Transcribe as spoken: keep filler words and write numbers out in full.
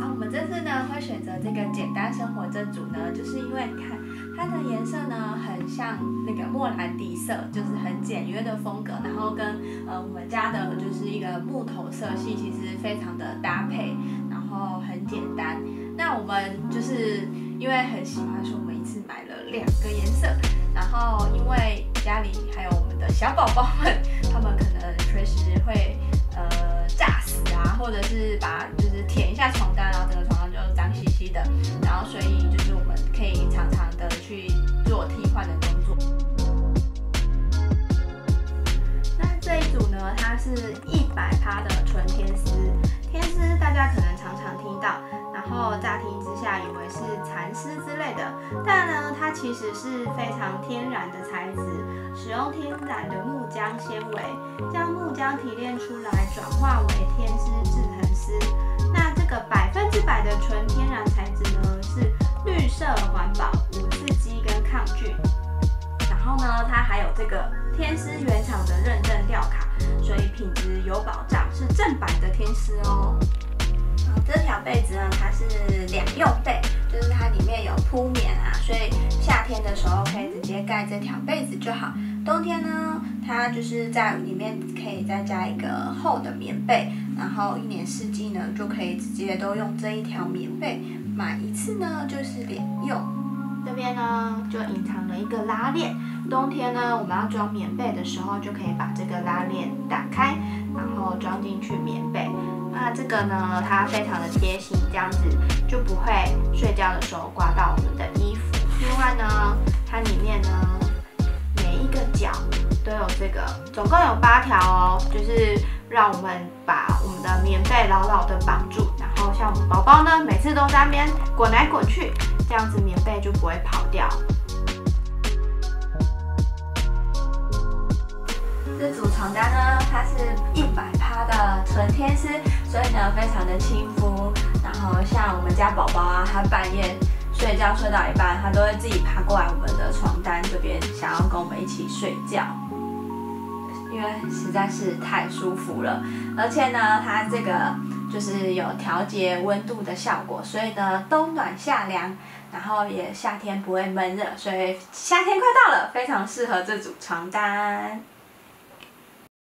啊，我们这次呢会选择这个简单生活这组呢，就是因为你看它的颜色呢很像那个莫兰迪色，就是很简约的风格，然后跟呃我们家的就是一个木头色系其实非常的搭配，然后很简单。那我们就是因为很喜欢，所以我们一次买了两个颜色，然后因为家里还有我们的小宝宝们，他们可能随时会呃炸死啊，或者是把就是舔一下床单，然后整个床单就脏兮兮的，然后所以就是我们可以常常的去做替换的工作。那这一组呢，它是一百趴的纯天丝，天丝大家可能常常听到，然后乍听之下以为是蚕丝之类的，但呢，它其实是非常天然的材质，使用天然的木浆纤维，将木浆提炼出来，转化为天丝制成丝。那这个百分之百的纯天然材质呢，是绿色环保、无刺激跟抗菌。然后呢，它还有这个天丝原厂的认证吊卡，所以品质有保障，是正版的天丝哦。这条被子呢，它是两用被，就是它里面有铺棉啊，所以夏天的时候可以直接盖这条被子就好。冬天呢，它就是在里面可以再加一个厚的棉被，然后一年四季呢就可以直接都用这一条棉被，买一次呢就是两用。这边呢就隐藏了一个拉链，冬天呢我们要装棉被的时候，就可以把这个拉链打开，然后装进去棉被。那这个呢，它非常的贴心，这样子就不会睡觉的时候刮到我们的衣服。另外呢，它里面呢每一个角都有这个，总共有八条哦，就是让我们把我们的棉被牢牢的绑住。然后像我们宝宝呢，每次都在那边滚来滚去，这样子棉被就不会跑掉。这组床单呢，它是一百趴的纯天丝，所以呢非常的亲肤。然后像我们家宝宝啊，他半夜睡觉睡到一半，他都会自己爬过来我们的床单这边，想要跟我们一起睡觉，因为实在是太舒服了。而且呢，它这个就是有调节温度的效果，所以呢冬暖夏凉，然后也夏天不会闷热，所以夏天快到了，非常适合这组床单。